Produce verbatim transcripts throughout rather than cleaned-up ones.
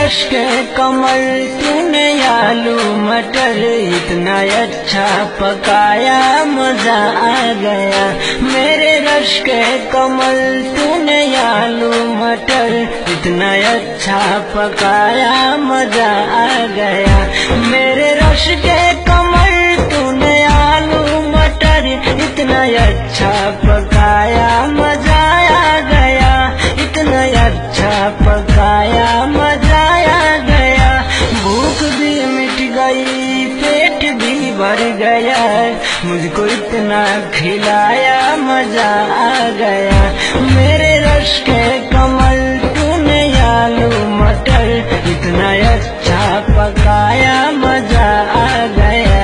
Rush के कमल तूने आलू मटर इतना अच्छा पकाया मजा आ गया। मेरे रश के कमल तूने आलू मटर इतना अच्छा पकाया मजा आ गया। मेरे रश के कमल तूने आलू मटर इतना अच्छा पकाया मजा आ गया। इतना अच्छा पकाया मजा आ गया। भूख भी मिट गई पेट भी भर गया। मुझको इतना खिलाया मजा आ गया। मेरे रश के कमल तूने आलू मटर इतना अच्छा पकाया मजा आ गया।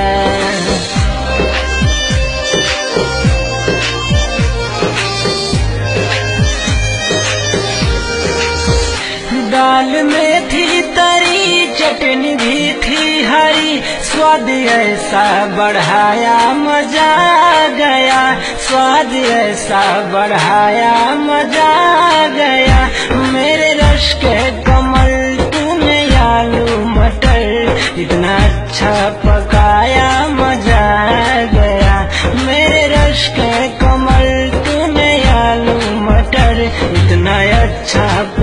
दाल में थी तरी चटनी भी थी हरी, स्वाद ऐसा बढ़ाया मजा आ गया। स्वाद ऐसा बढ़ाया मजा आ गया। मेरे रश के कमल तूने आलू मटर इतना अच्छा पकाया मजा आ गया। मेरे रश के कमल तूने आलू मटर इतना अच्छा